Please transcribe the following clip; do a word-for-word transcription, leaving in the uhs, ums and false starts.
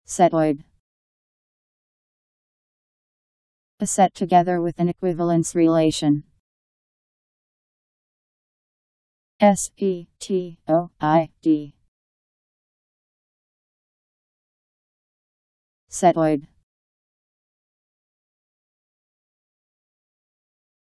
Setoid. A set together with an equivalence relation. S E T O I D. Setoid.